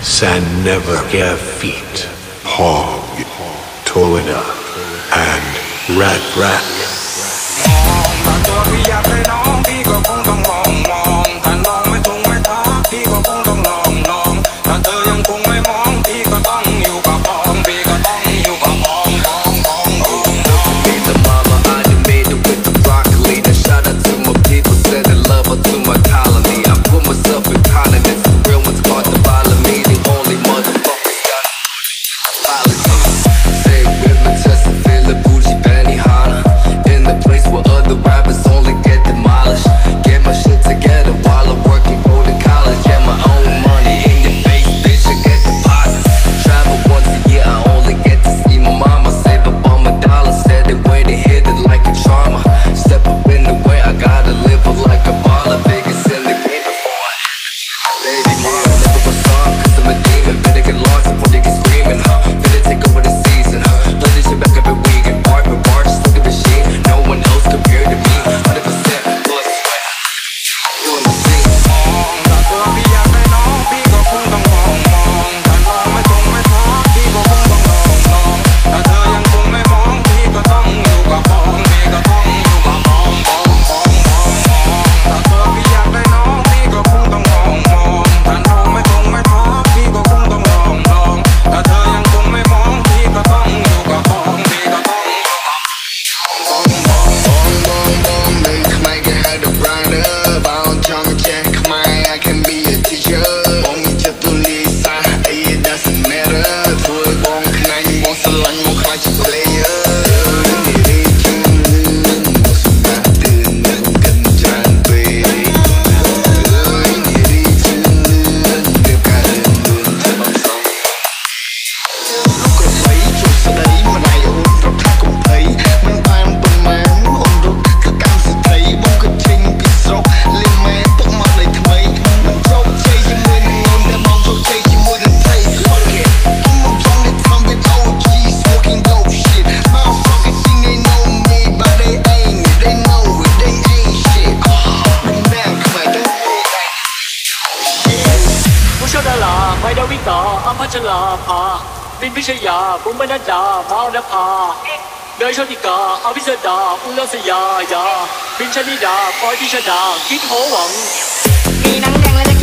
San Nevercare feet, Bong, Tolina, and Rat Rat. ถ้าตัวพี่อยากได้น้องพี่ก็คงต้องมองถ้าน้องไม่ทงไม่ทักพี่ก็คงต้องลองถ้าเธอยังคงไม่มองพี่ก็ต้องอยู่กับบองพี่ก็ต้องอยู่กับบอง Me the mama, I done made it with the broccoli. Now shout out to my people, sending love up to my colony. I put myself in colonies, the real ones hard to follow me. The only motherfuckers got apologies. Say ribbon, test and feel the bougie Benny Hanna. In the place where other rappers only get demolished. Get my shit together while I'm working, go to college. Get my own money in your face, bitch, I get deposits. Travel once a year, I only get to see my mama. Save up all my dollars, said it way to hit it like a trauma. Step up in the way, I gotta live up like a baller. Biggest in the game before I hit the baby mama. Never go soft, cause I'm a demon. Better get lost before they get screaming, huh? Better take over the season, huh? Play this shit back every weekend, bar for bar, just like a machine. No one else compared to me, 100% plus sweat. Doing the thing. ถ้าตัวพี่อยากได้น้องพี่ก็คงต้องมองถ้าน้องไม่ทงไม่ทักพี่ก็คงต้องลองถ้าเธอยังคงไม่มองพี่ก็ต้องอยู่กับบองพี่ก็ต้องอยู่กับบองถ้าตัวพี่อยากได้น้องพี่ก็คงต้องมองถ้าน้องไม่ทงไม่ทักพี่ก็คงต้องลองถ้าเธอยังคงไม่มองพี่ก็ต้องอยู่กับบองพี่ก็ต้องอยู่กับบอง Make my get out of brother. Bound John Jack, my I can be a teacher. Bong just to Lisa, it doesn't matter. Thôi bong can I want to learn more like a player. Mày đâu biết tỏ, âm hát chân là phà Vinh viết xây nhà, cũng bên anh đà, bao đã phà Đời cho thì cả, áo biết giờ đà, cũng lo xây nhà Vinh chân đi đà, coi đi chân đà, kít hố quẩn Khi nắng đen lên